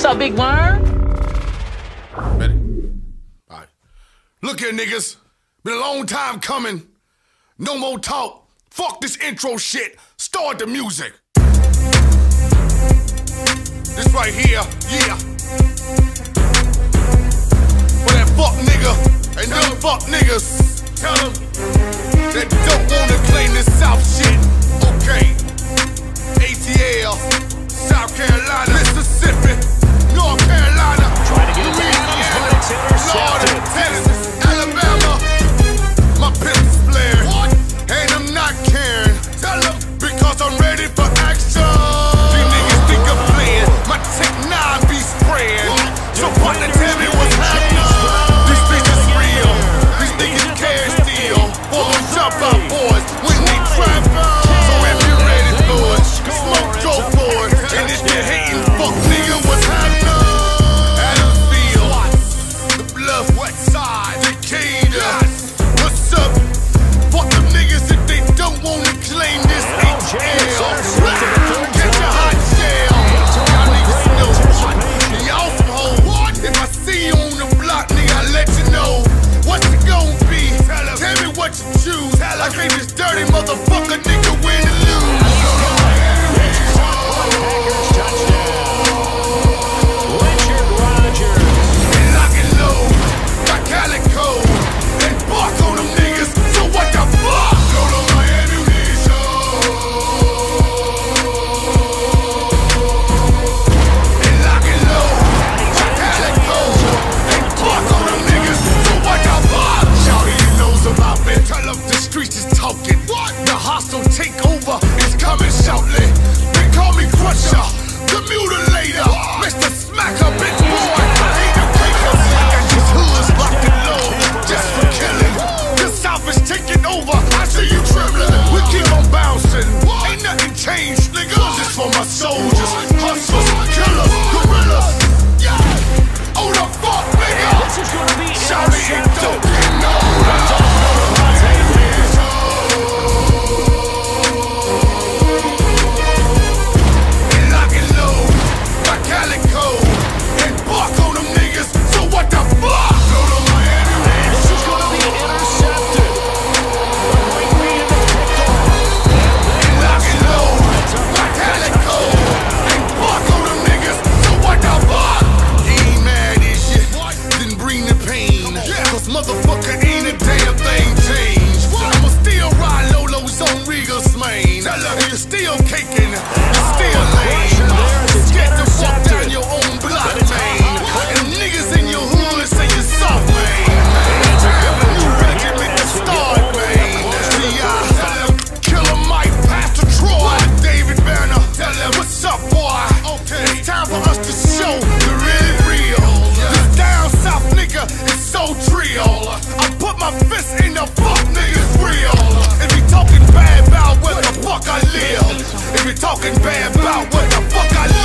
up, Big Worm? Ready? All right. Look here, niggas. Been a long time coming. No more talk. Fuck this intro shit. Start the music. This right here, yeah. For that fuck nigga and them fuck niggas. Tell them that don't wanna claim this South shit. Okay. ATL, South Carolina, Mississippi, North Carolina, Louisiana, Florida, Texas, Alabama. My pimp's flared, and I'm not caring. Tell them because I'm ready for action. These niggas think I'm playing, my Tech 9 be spraying. So partner, tell me what's happening. This bitch is real. These niggas care still. For the jump out boys when they trap. So if you're ready for it, smoke go for it. And if you're hating, fuck nigga, what's happening? Adamsville, the Bluff, West Side, Decatur. What's up? Fuck them niggas if they don't wanna claim this HL. Get your hot shell. Y'all niggas know what? Y'all some hoes. If I see you on the block, nigga, I let you know. What's it gon' be? Tell me what you choose. I can't this dirty motherfucker nigga win and lose. Richard Rodgers. And lock and load, got Calico, and bark on them niggas. So what the fuck? Load on my ammunition. And lock and load, got Calico, and bark on them niggas. So what the fuck? Shawty knows about me. Tell them the streets is talking. The hostile takeover is coming shortly. They call me Crusher, the mutilator, Mr. Smacker, bitch boy. I ain't a taker. I got these hoods locked and low, just for killing. The South is taking over. I see you trembling. We keep on bouncing. Ain't nothing changed, nigga. This for my soldiers, hustlers, killers, gorillas. Yeah. Oh the fuck, nigga. This is gonna be Shawty ain't dope, you know. And lock and load, got Calico, and bark on them niggas. So what the fuck? Load on my ammunition. This is gonna be intercepted. Quick read and it's picked off. And lock and load, got Calico, and bark on them niggas. So what the fuck? You ain't mad as shit, then bring the pain. Cause motherfucker ain't a damn thing changed. I'ma still ride Lolo's on Regal's main. And you're still caking, you're still lame. Get the fuck down your own block, man. And niggas in your hood say you're soft, man. New regiment to start, man. Yeah, Killer Mike, Pastor Troy, David Banner. Tell them what's up, boy. It's time for us to show the really real. This down south nigga is so trill. I put my fist in the fuck niggas real. If you talking bad about where the fuck I live, if you talking bad about where the fuck I live.